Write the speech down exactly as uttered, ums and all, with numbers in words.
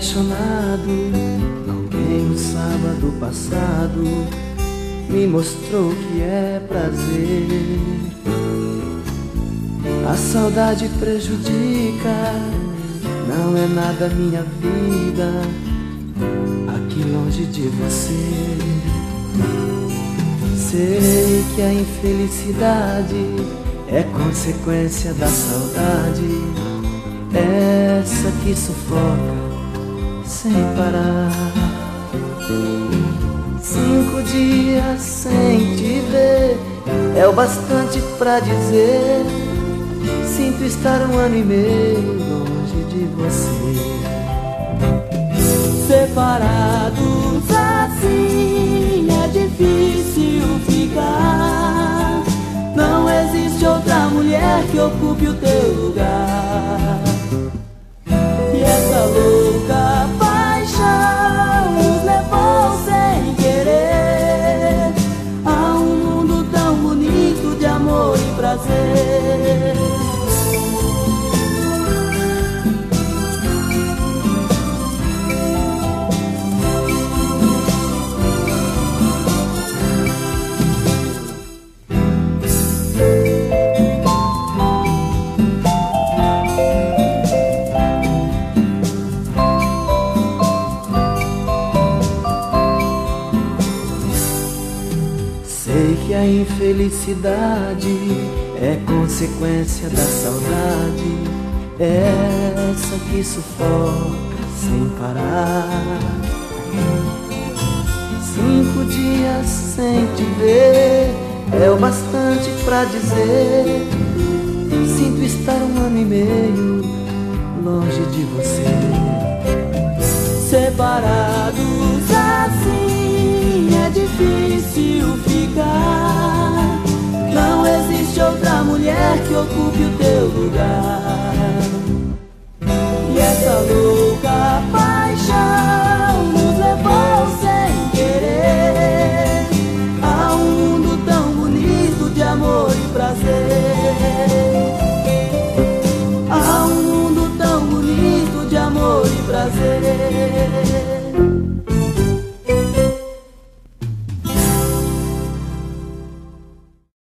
apaixonado. Alguém no sábado passado me mostrou que é prazer. A saudade prejudica, não é nada minha vida aqui longe de você. Sei que a infelicidade é consequência da saudade, essa que sufoca sem parar. Cinco dias sem te ver é o bastante pra dizer: sinto estar um ano e meio longe de você. Separados assim é difícil ficar. Não existe outra mulher que ocupe o teu lugar. E essa louca paixão nos levou sem querer a um mundo tão bonito de amor e prazer. Sei que a infelicidade é consequência da saudade, essa que sufoca sem parar. Cinco dias sem te ver é o bastante pra dizer: sinto estar um ano e meio longe de você. Separados assim é difícil ficar. Não existe outra mulher que ocupe o teu lugar. E essa luz